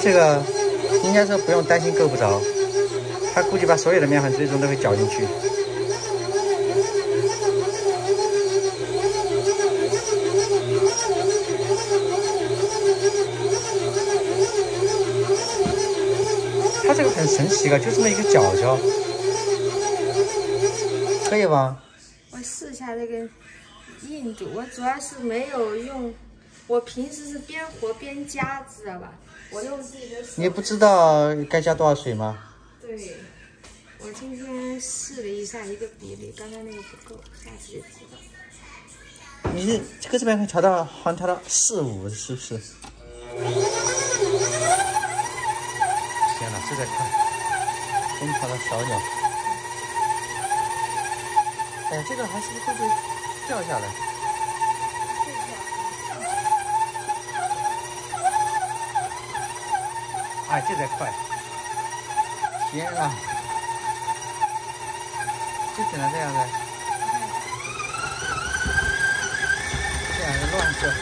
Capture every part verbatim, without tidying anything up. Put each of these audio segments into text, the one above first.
这个应该说不用担心够不着，它估计把所有的面粉最终都会搅进去。它这个很神奇啊，就这么一个角角，可以吧？ 我试一下这个硬度，我主要是没有用，我平时是边和边加，知道吧？我用自己的手。 你不知道该加多少水吗？ 对，我今天试了一下一个比例，刚刚那个不够，下次就知道。 你是这个这边会调到好像调到四五，是不是？天哪，这在看，疯狂的小鸟。哎，这个还是会不会掉下来？哎，这才快！天哪，就只能这样的，这样的乱射。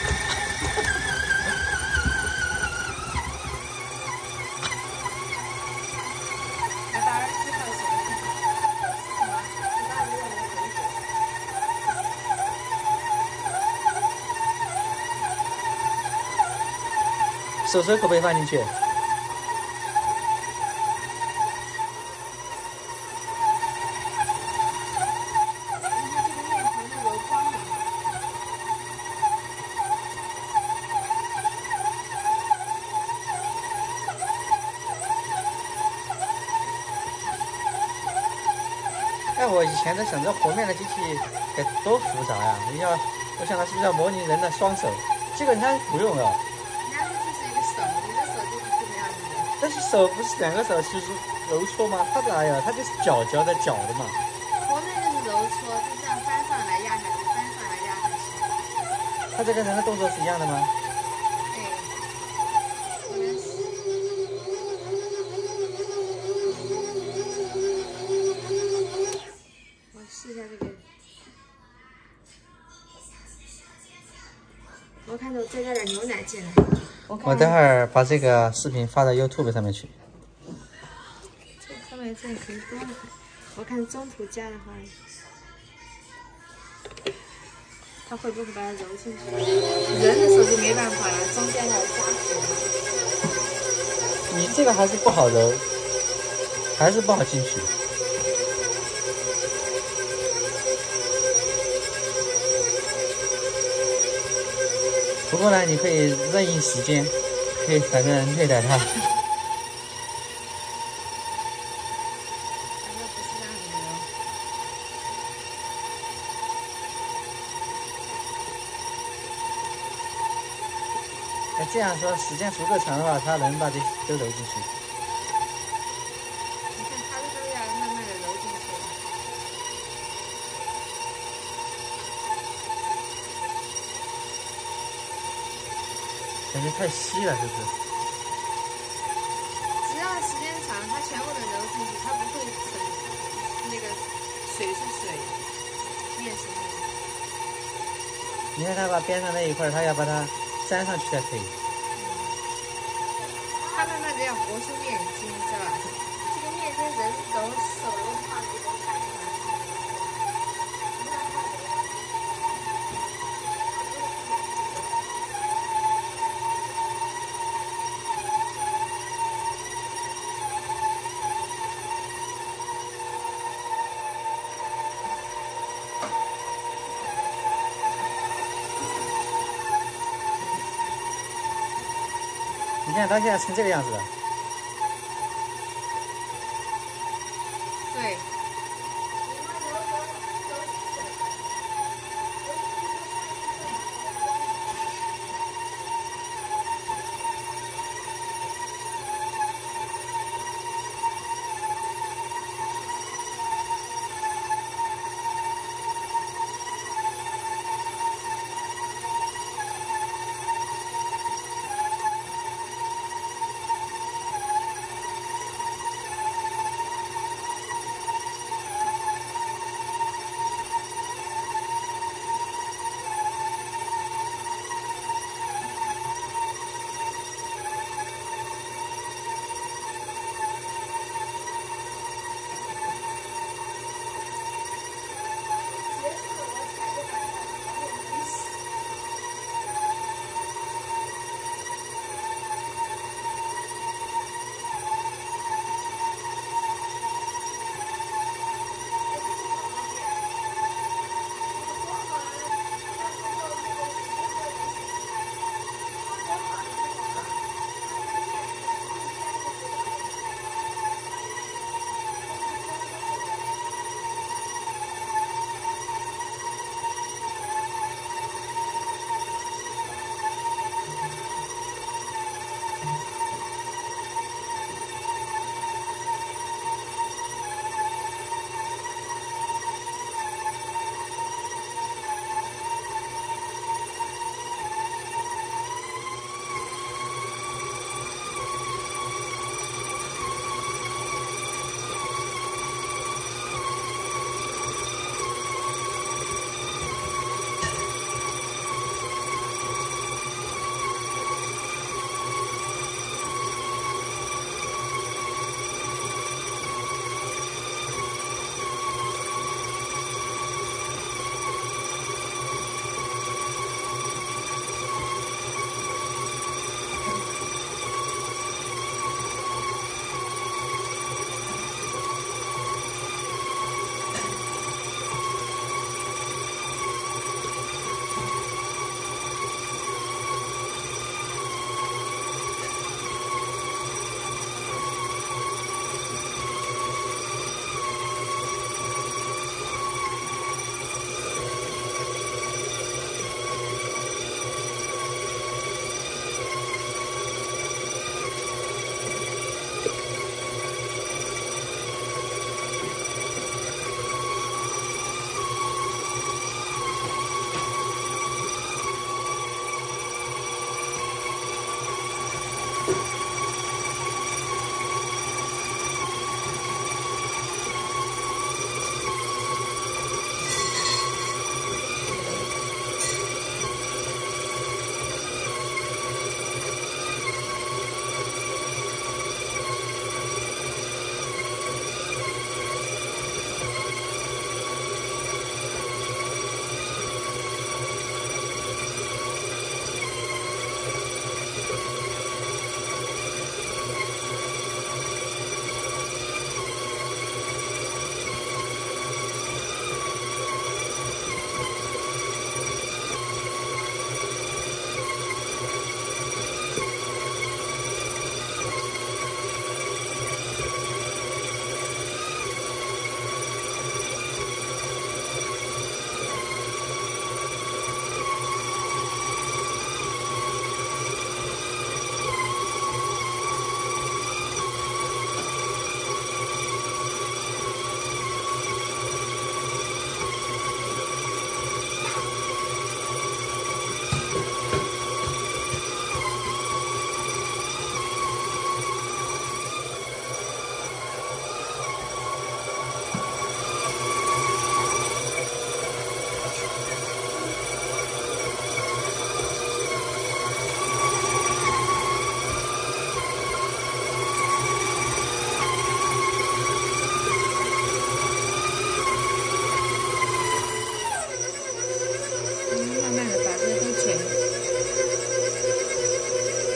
手手可不可以放进去？哎，我以前在想着和面的机器得多复杂呀！你要，我想它是不是要模拟人的双手？这个人家不用啊。 人家这是一个手，你的手就是这个样子的。 但是手不是两个手其实揉搓吗？它哪呀？它就是搅搅的搅的嘛。 和面就是揉搓，就这样翻上来压下去，翻上来压下去。 它这跟人的动作是一样的吗？ 对，可能是。我试一下这个。我看着我再加点牛奶进来。我, 我待会儿把这个视频发到 YouTube 上面去。 这上面这可以多了。我看中途加的话，它会不会把它揉进去？人的手就没办法了，中间要加水。 你这个还是不好揉，还是不好进去。不过呢，你可以任意时间，可以反正虐待它。哎，这样说时间足够长的话，它能把这都揉进去。 你看它这都要慢慢的揉进去。 感觉太稀了，是不是？ 只要时间长，它全部的揉进去，它不会成那个水是水，面是面。 你看它把边上那一块，它要把它粘上去才可以。 它慢慢的要和出面筋，是吧？这个面筋人揉手的话，你都看出来。 你看它现在成这个样子了。 对。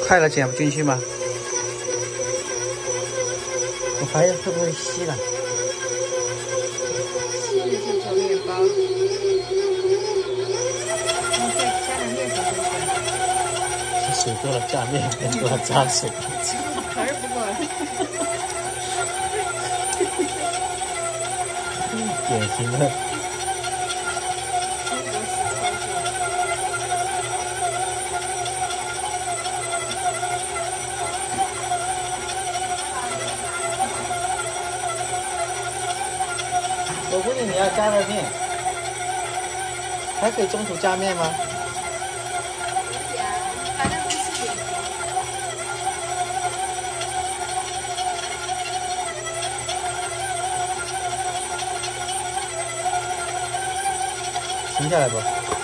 快了，剪不进去吗？我怀疑会不会稀了。 稀了就做面包，然后再加点面粉就行。 水多了加面粉多了加水， 可是不够了。 典型的。 我估计你要加点面，还可以中途加面吗？ 可以啊，反正不是点心。 停下来不？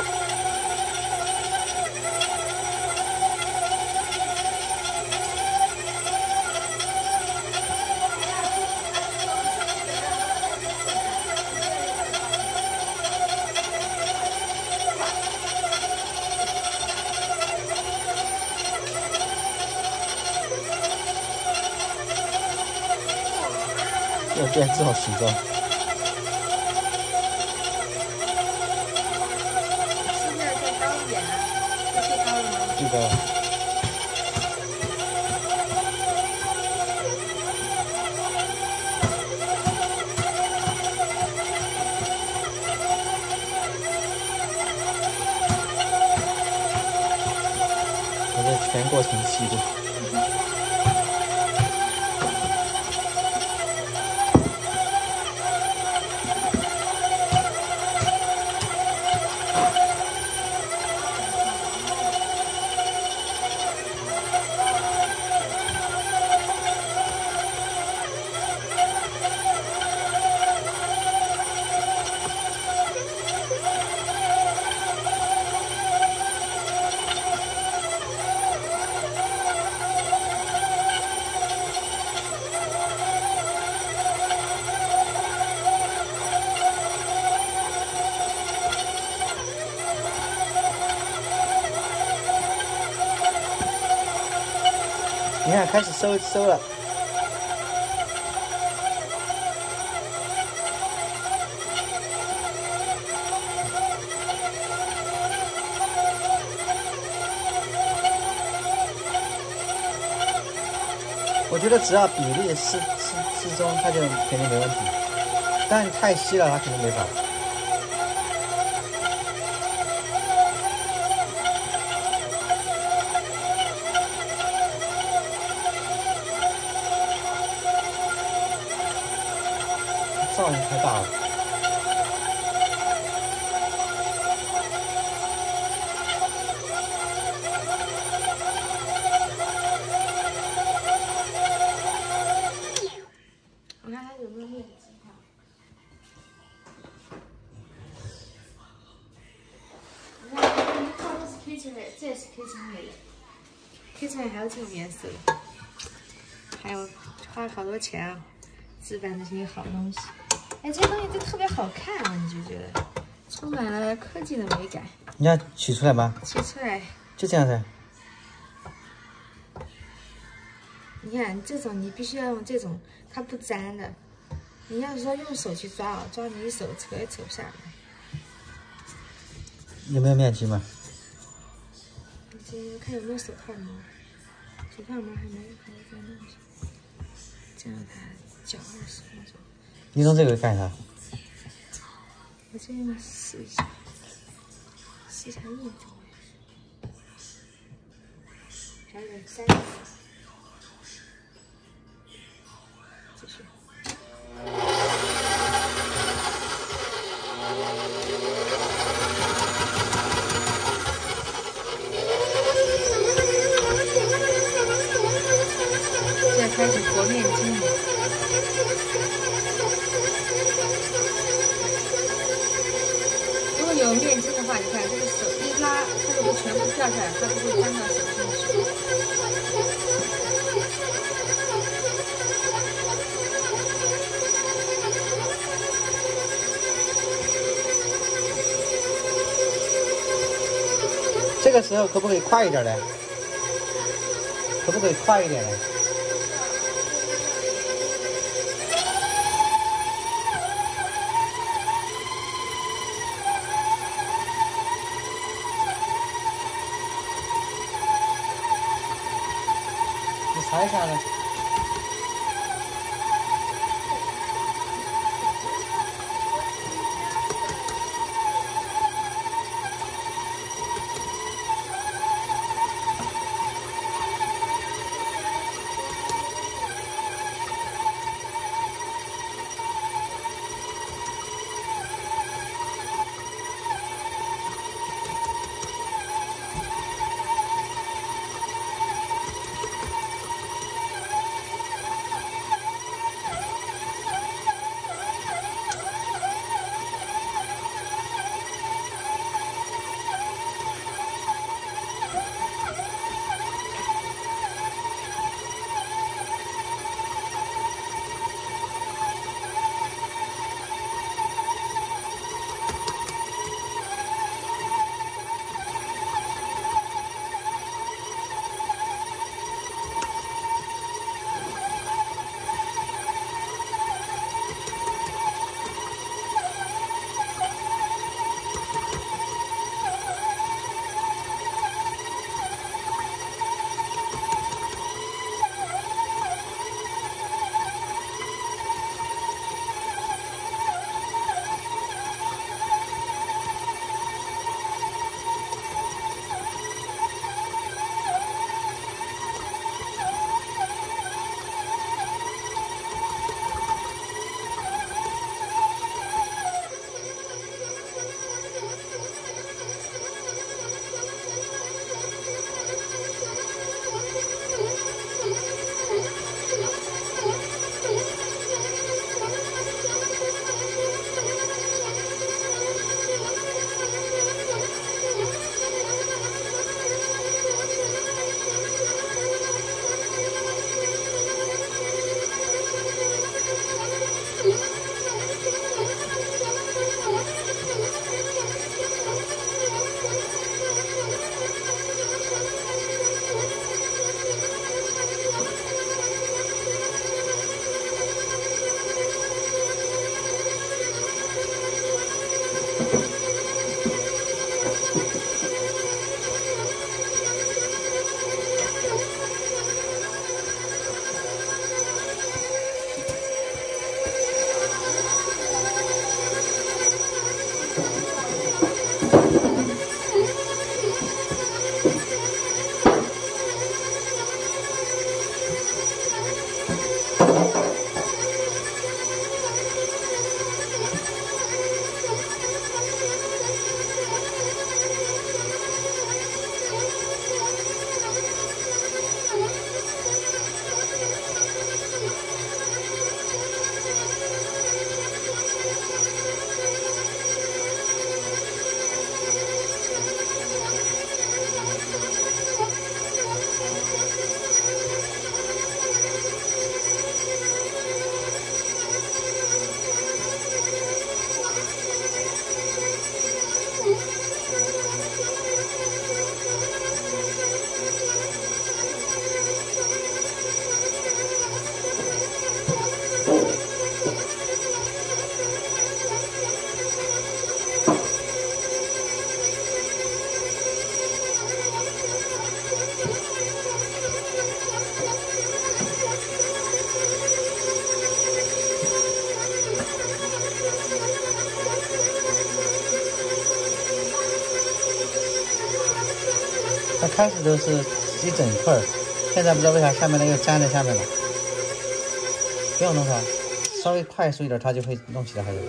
要变这种形状。 这个我这全过程记录。你看，开始收收了。我觉得只要比例适适适中，它就肯定没问题。但太稀了，它肯定没法。 噪音太大了。 我看它有没有面筋哈。你看，这都是 Kitchen 这也是 Kitchen 的 ，Kitchen 还有这种颜色，还有花了好多钱啊，置办这些好东西。 哎，这些东西都特别好看啊，你就觉得充满了科技的美感。 你要取出来吗？ 取出来， 就这样子。 你看这种，你必须要用这种，它不粘的。你要是说用手去抓啊，抓你手扯也扯不下来。 有没有面筋嘛？ 你这看有没有手套膜？手套膜还没有，还要再弄一下。这样它搅二十分钟。 你用这个干啥？ 我先试一下，试一下硬度。还有三十，继续。现在开始和面筋了。 有面筋的话，你看这个手一拉，它就会全部掉下来，它不会粘到手上去。 这个时候可不可以快一点嘞？ 可不可以快一点呢？你查一下呢？它开始都是一整块儿，现在不知道为啥下面那个粘在下面了。不用弄它，稍微快速一点，它就会弄起来。还有。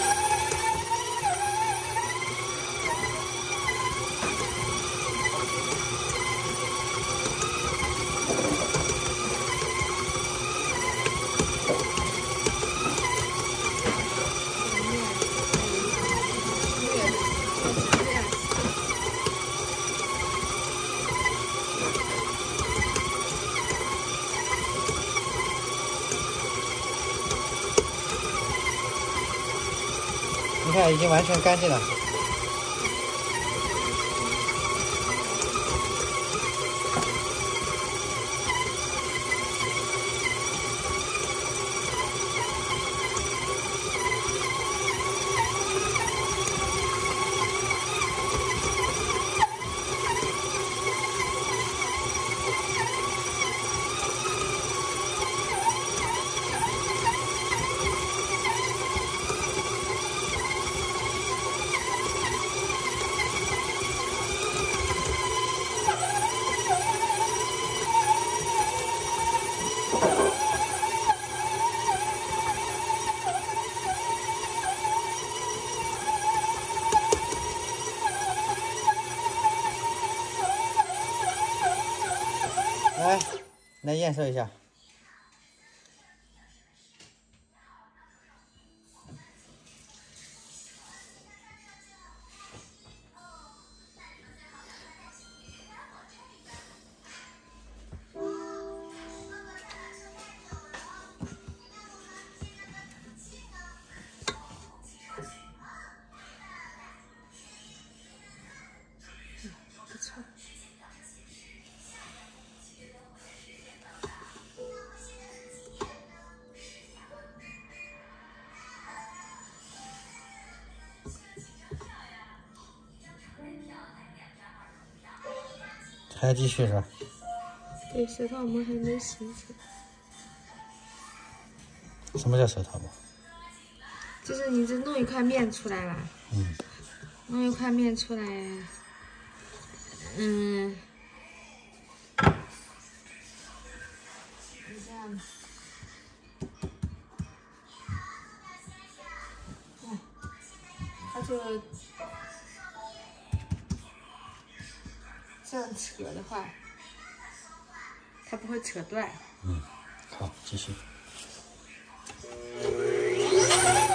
你看，已经完全干净了。 来验收一下。 不错。 还要继续是吧？ 对，舌头膜还没形成。 什么叫舌头膜？ 就是你这弄一块面出来了， 嗯， 弄一块面出来，嗯，你这样，嗯，它就这样扯的话，它不会扯断。 嗯，好，继续。